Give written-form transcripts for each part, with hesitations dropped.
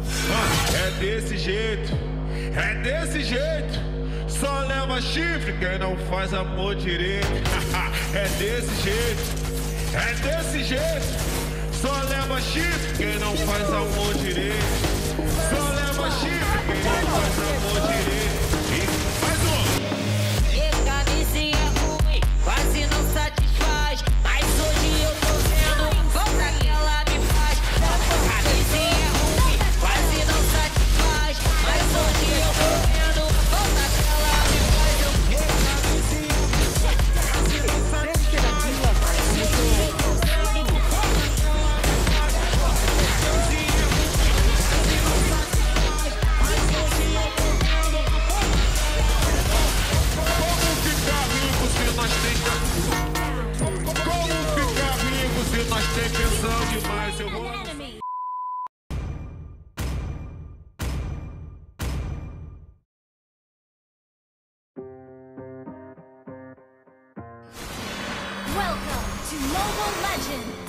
É desse jeito, é desse jeito. Só leva chifre quem não faz amor direito. É desse jeito, é desse jeito. Só leva chifre quem não faz amor direito. Só leva chifre quem não faz amor direito. E mais um. Essa camisinha é ruim, quase não satisfaz. Mas hoje eu tô vendo volta que ela me faz. Camisinha é ruim, quase não satisfaz. Mas hoje eu tô vendo volta que ela me faz. Eu camisinha quase não satisfaz. Nós tem pensão demais, eu vou... Welcome to Mobile Legends!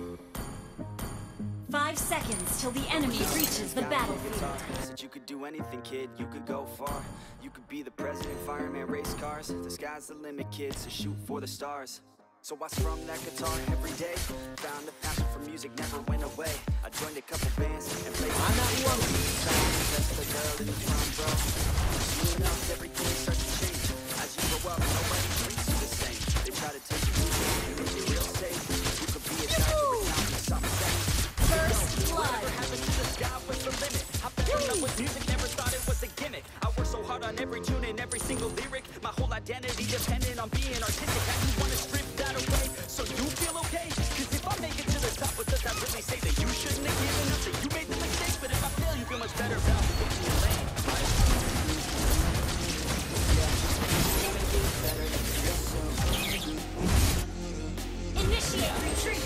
5 seconds till the enemy reaches the battlefield. Said you could do anything, kid, you could go far. You could be the president, fireman, race cars. The sky's the limit, kid, so shoot for the stars. So I strummed that guitar every day. Found the passion for music never went away. I joined a couple bands and played trying to impress the girl in the front row. Soon enough, everything starts to change. As you grow up, nobody treats you the same. They try to take you away and make you real safe. You could be a doctor, accountant, something. First blood. Whatever happened to the sky was the limit. I fell in love with music, never thought it was a gimmick. I worked so hard on every tune and every single lyric. My whole identity depended on being artistic. I just wanna strip that away, so you feel okay? Cause if I make it to the top, what does that really say? That you shouldn't have given up, that you made the mistake. But if I fail, you feel much better about picking your lane. Initiate retreat!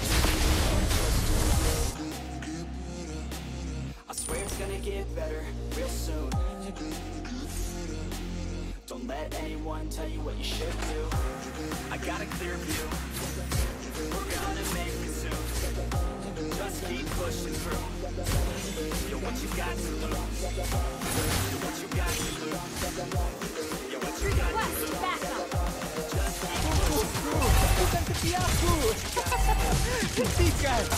I swear it's gonna get better real soon. Don't let anyone tell you what you should do. I got a clear view. We're gonna make it soon. Just keep pushing through. You're what you got to lose. You're what you got to lose. You're what you got to Request lose. backup! Just keep pushing through. Bukan tepi aku. Hentikan.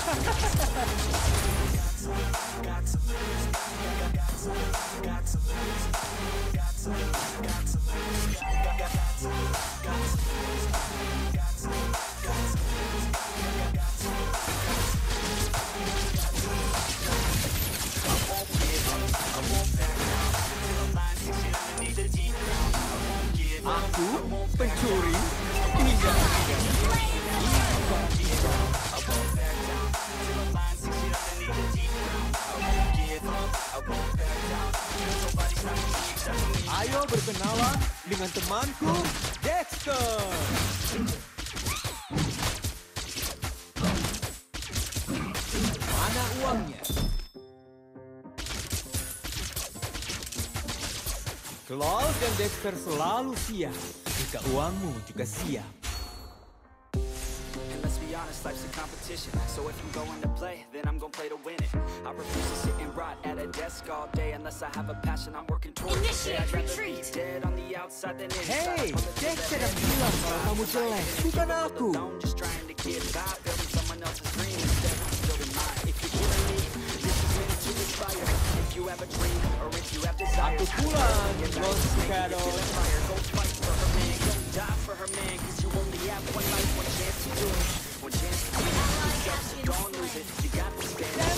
Got to lose. Got to lose. Got to lose. Got to lose. Got to lose. Got to lose. Got to lose. Got to lose. Got to lose. Got to lose. I won't give up. I won't back down. Till the line takes you underneath the deep ground. I won't give up. Aku I won't back down. pencuri hingga I won't back down. Till the line takes you underneath the deep ground. I won't give up. I won't back down. Nobody's not gonna stop me. Ayo berkenalan dengan temanku Dexter. Mana uangnya? Claus dan Dexter selalu siap jika uangmu juga siap. And let's be honest, life's a competition. So if I'm going to play, then I'm gonna play to win it. I refuse to sit and rot at a desk all day unless I have a passion I'm working towards. Initiate I'd rather retreat. be dead on the outside than inside. Hey, Dexter yang bilang kalau kamu jelek, bukan aku. Alone, just trying to get by, building someone else's dream instead of building mine. If you're hearing me, this is meant to inspire. If you have a dream or if you have desire, Aku pulang, Los Picados. go fight for her man, go die for her man. Cause you only have one life, one chance to do it. One chance to win yourself, so don't lose it. You got to stand up.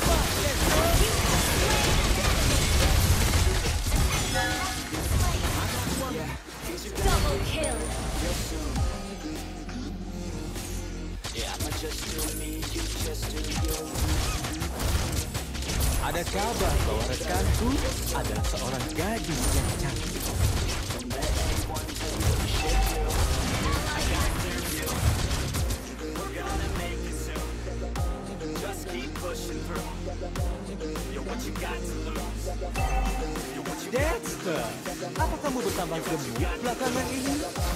Yeah, things are gonna Double kill! real soon. Yeah, I'ma just do me, you just do you. Ada kabar bahwa rekanku adalah seorang gadis yang cantik. Don't let anyone tell you what you should do. I got a clear view. We're gonna make it soon. Just keep pushing through. You're what you got to lose. You're what you got to Dexter, apa kamu bertambah gemuk belakangan ini?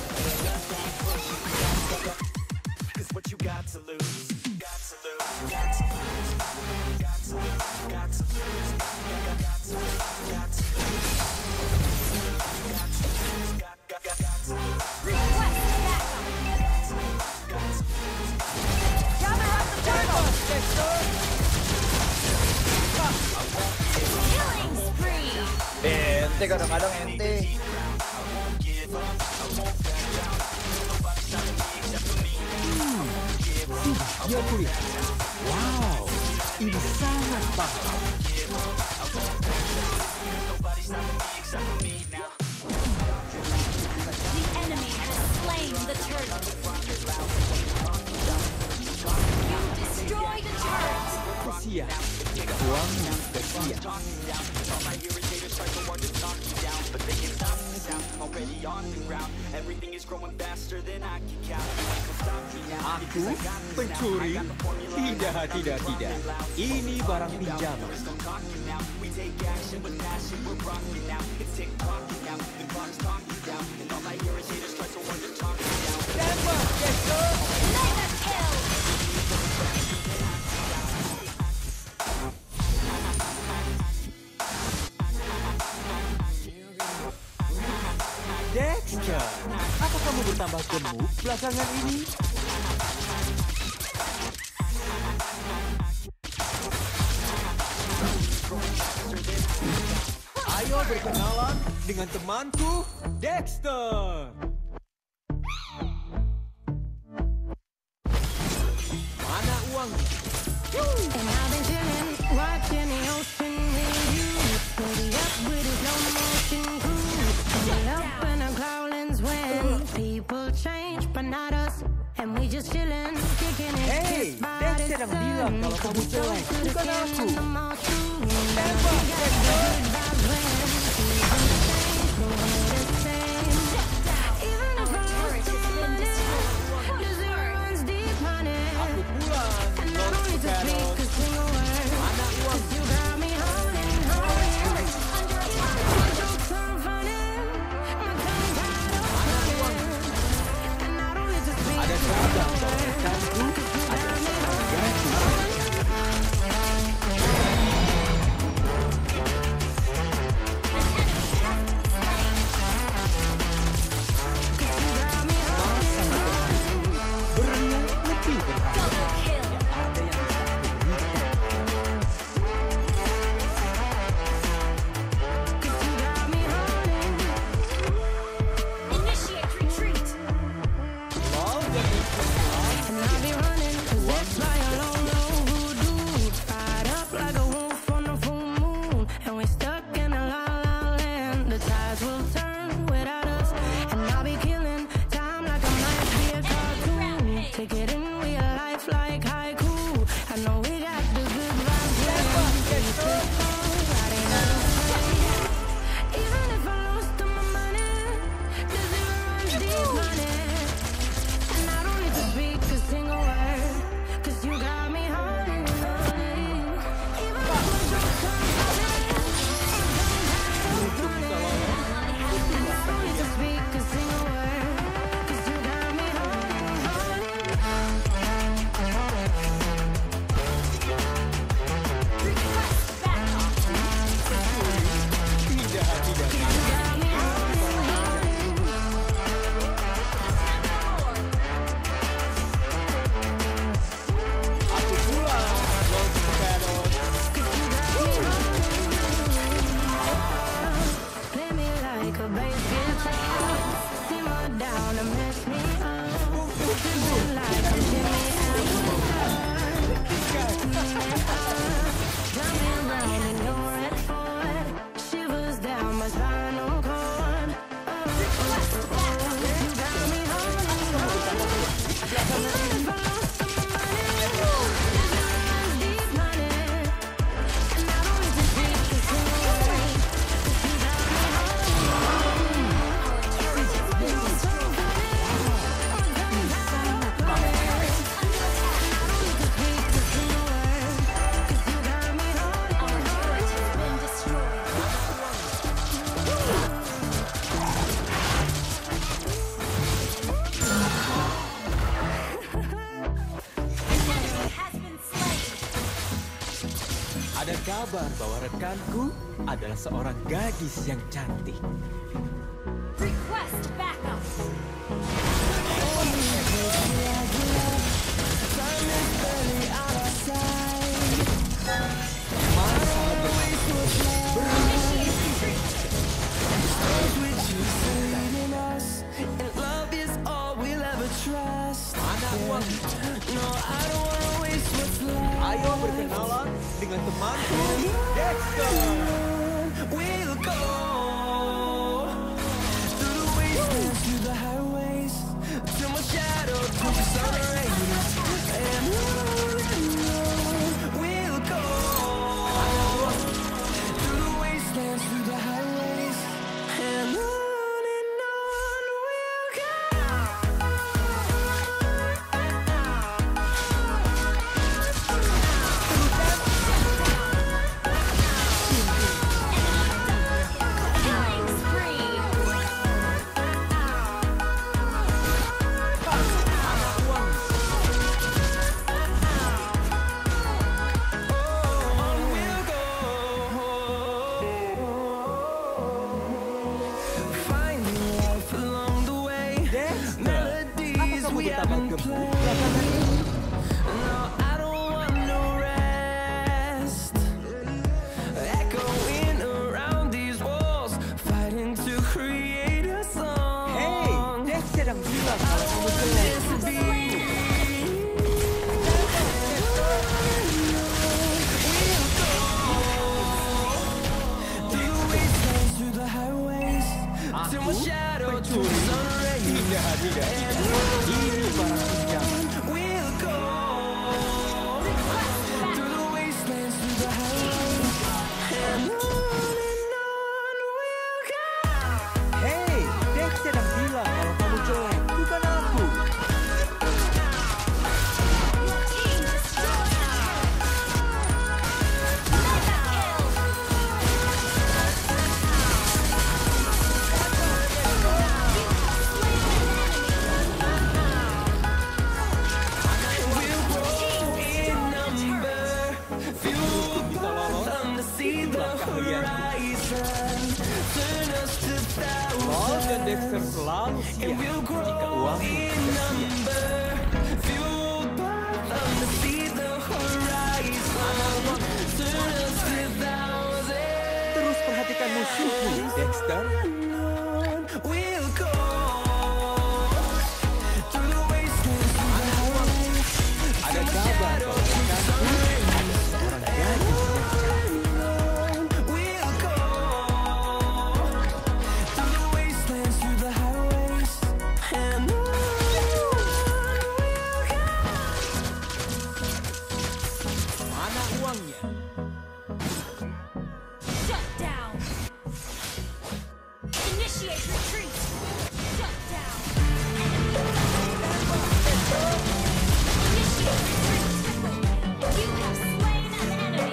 Cause what you got to lose. Got to lose. Got to lose. Got to lose. Got to lose. ente kadang-kadang ente. Dia kulihat. Wow, ini sangat paham. The enemy has slain the turtle. You destroyed a turret. Kesian, uangnya kesian. Aku pencuri? Tidak. Ini barang pinjaman. Tembak, Dexter! Mega kill. Dexter, apa kamu bertambah gemuk belakangan ini? Ayo berkenalan dengan temanku, Dexter. Mana uangnya? And I've been chilling, watching the ocean with you. Steady up with a slow motion cruise. Way up in the clouds when people change, but not us. And we just chilling, kicking it. Hey, Dexter yang bilang kalau kamu jelek, bukan aku. Tembak, Dexter! Aku pulang, Lord Sparrow. Mana uang? Ada kabar bahwa rekanku adalah seorang gadis. Beriak lebih berharga. Ada yang bisa kuberikan. Initiate retreat. Love dan And I'll be running, 'cause it's like a long, low voodoo. Tied up like a wolf on a full moon. And we're stuck in a la la land. The tides will turn without us. And I'll be killing time like I might be a cartoon. Take it in real life like haiku. I know we got the good vibes. Even if I lost all my money, does it run deep money? And I don't need to speak a single word, 'cause you got me holding on. Even if my joke comes running, and I don't need to speak a single word, 'cause you got me holding on. Request backup. tidak. Aku pulang, Lord Sparrow. Play me like a bass guitar, simmer down and mess me up. Feel like a Jimmy Drive me around in your red Ford, shivers down my spinal cord. You got me holding on. Even if I lost some money, deep money, and I don't need to speak a single word, 'cause you got me holding on. You're so funny, I'm done running. And I don't need to speak a single word, 'cause you got me holding on. Has been destroyed. Enemy has been slain. Ada kabar bahwa rekanku adalah seorang gadis yang cantik. Request backup. Masa Initiate retreat. temanku, Dexter. We'll go through the wastelands, through the highways, till my shadow turns sun rays. And on we'll go through the wastelands, through the highways, and on we'll go. Killing spree. On we'll go, finding life along the way. Dexter, Melodies apakah we mau ditambah haven't gemuk played. belakangan ini? No, I don't want no rest. Echoing around these walls, fighting to create a song. Hey, Dex sedang bilang kalau kamu jelek. To be. Through the wastelands, through the highways, till my Aku shadow turns pencuri. sun rays. Tidak. Ini barang pinjam. We'll go through the wastelands, through the highways, and on we'll go. Hey, Dex sedang bilang kalau kamu jelek, bukan aku. Team destroyed. Mega kill. We'll grow in number, fueled by them to see the horizon, turn us to Paul dan thousands. Dexter selalu And siap we'll jika grow uang in number, fueled by them to see the horizon, turn us to thousands. terus perhatikan musuhmu, Dexter. We'll go through the wastelands, through the highways. Ada kabar kalau rekanku ada seorang gadis yang cantik. We'll go through the wastelands, through the highways, and on we'll go. Mana uangnya? Shut down. Initiate retreat. Shut down. Initiate retreat. You have slain an enemy.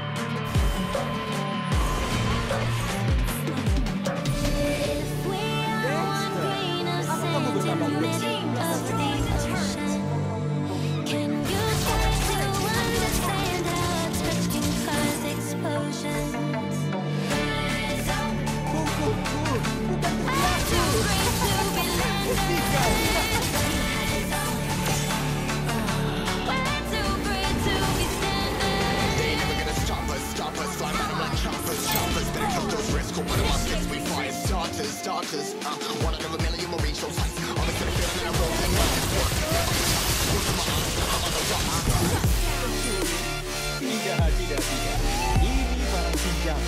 If we are one grain of sand in the middle of the ocean, can you try to understand how a touch can cause explosions? Rise up, I'm too great to be landed. Rise up, we're too great to be standing. Never gonna stop us, fly battle like choppers, better cut those risks, go put 'em on sticks, we fire starters, one out of a million will reach those heights, all the good feeling that I roll in like it's work, Tidak. Ini barang pinjam.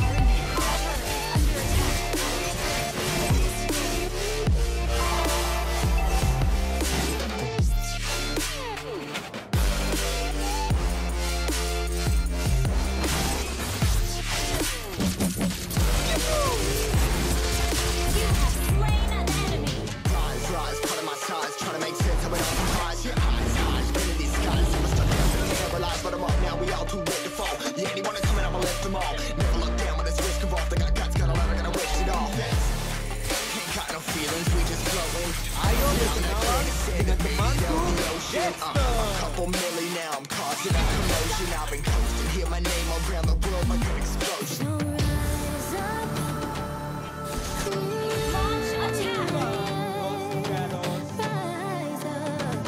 You have slain an enemy. rise, cutting my ties, trying to make sense of it all, surprise, your eyes, spinning these skies, I'm stuck in paralyzed, but I'm up now, we all too late to fall, yeah, anyone coming, I'ma lift them all, never look down when it's risk involved, they got guts, got a lot, gonna risk it all, ain't got no feelings, we just flowing, Ayo berkenalan dengan temanku, Dexter. a couple milli now, I'm causing a commotion, I've been coasting, hear my name around the world like an explosion. Rise up, Launch attack. rise up.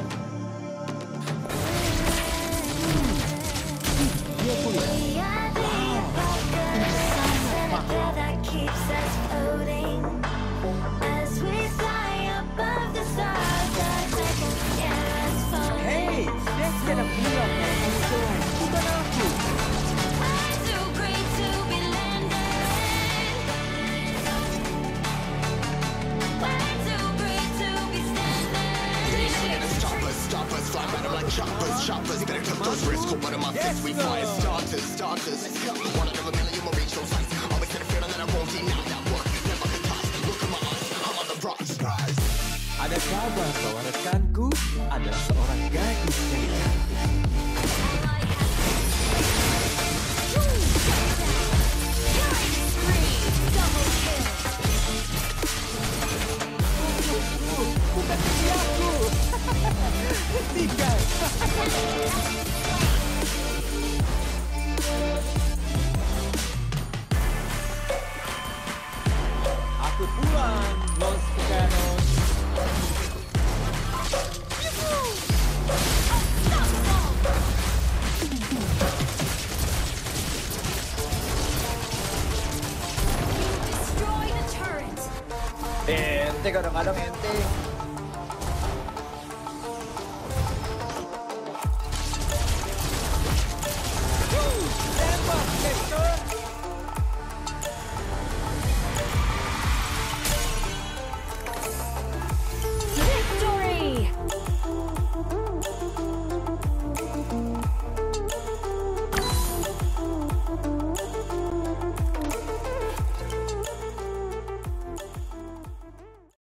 Dia kuliah. We are the focus, center that keeps us floating. As we fly above the stars, that can scare us falling. Hey, Dex sedang bilang kalau kamu jelek, bukan aku. fire starters. One out of a million will reach those heights. Always had a feeling that I won't deny that work. Never can toss. Look in my eyes. I'm on the rise. Ada kabar bahwa rekanku adalah seorang gadis yang cantik. Bukan diri aku. Hentikan. Aku pulang, Los Picanos. Destroy the turret. Ente kadang-kadang ente.